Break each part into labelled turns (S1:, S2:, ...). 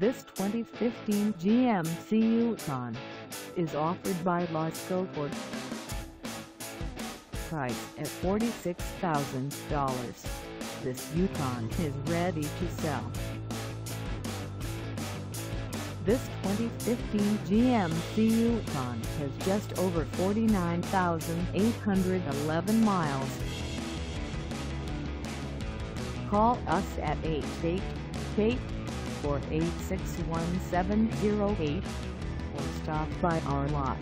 S1: This 2015 GMC Yukon is offered by LASCO Ford. Price at $46,000. This Yukon is ready to sell. This 2015 GMC Yukon has just over 49,811 miles. Call us at 888-486-1708 or stop by our lot.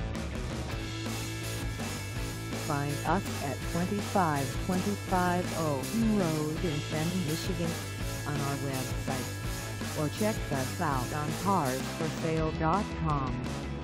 S1: Find us at 2525 Owen Road in Fenton, Michigan on our website, or check us out on carsforsale.com.